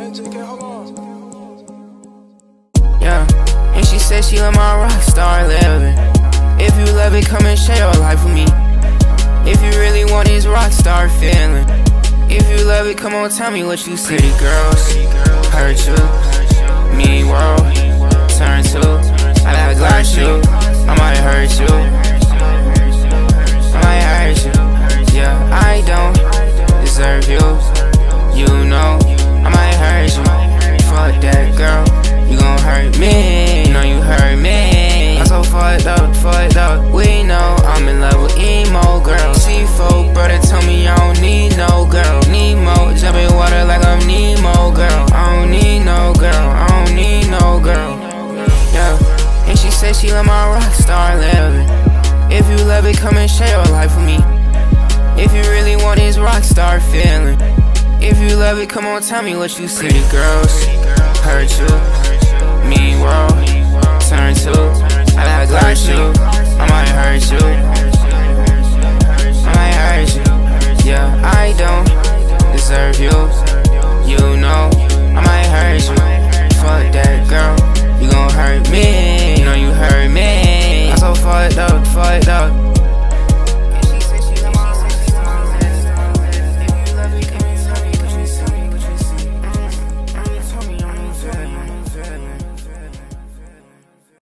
Yeah, and she said she love my rock star living. If you love it, come and share your life with me. If you really want this rock star feeling. If you love it, come on, tell me what you see. Pretty girls hurt you, mean world turn to. I gotta glass you, I might hurt you, I might hurt you. Yeah, I don't deserve you, you know, I might hurt you. Fuck that girl, you gon' hurt me, you know you hurt me. I'm so fucked up, we know I'm in love with emo girl. C4 brother told me I don't need no girl. Nemo, jump in water like I'm Nemo girl. I don't need no girl, I don't need no girl. Yeah, and she said she love my rock star living. If you love it, come and share your life with me. If you really want this rock star feeling. If you love it, come on, tell me what you see. Pretty girls hurt